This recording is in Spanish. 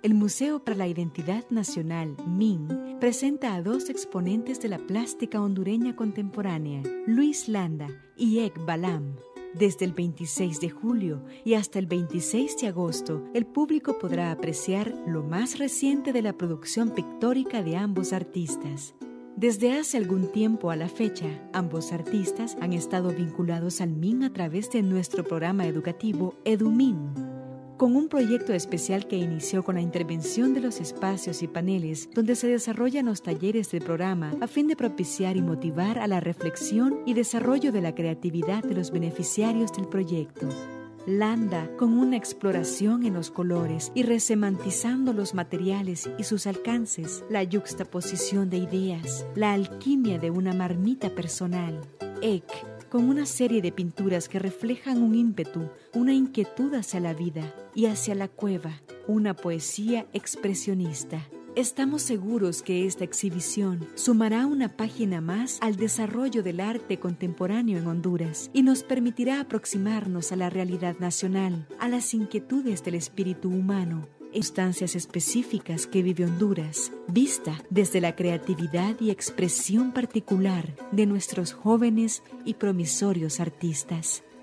el Museo para la Identidad Nacional, MIN, presenta a dos exponentes de la plástica hondureña contemporánea, Luis Landa y Ek Balam. Desde el 26 de julio y hasta el 26 de agosto, el público podrá apreciar lo más reciente de la producción pictórica de ambos artistas. Desde hace algún tiempo a la fecha, ambos artistas han estado vinculados al MIN a través de nuestro programa educativo EduMIN, con un proyecto especial que inició con la intervención de los espacios y paneles donde se desarrollan los talleres del programa a fin de propiciar y motivar a la reflexión y desarrollo de la creatividad de los beneficiarios del proyecto. Landa, con una exploración en los colores y resemantizando los materiales y sus alcances, la yuxtaposición de ideas, la alquimia de una marmita personal. Ek, con una serie de pinturas que reflejan un ímpetu, una inquietud hacia la vida y hacia la cueva, una poesía expresionista. Estamos seguros que esta exhibición sumará una página más al desarrollo del arte contemporáneo en Honduras y nos permitirá aproximarnos a la realidad nacional, a las inquietudes del espíritu humano, instancias específicas que vive Honduras, vista desde la creatividad y expresión particular de nuestros jóvenes y promisorios artistas.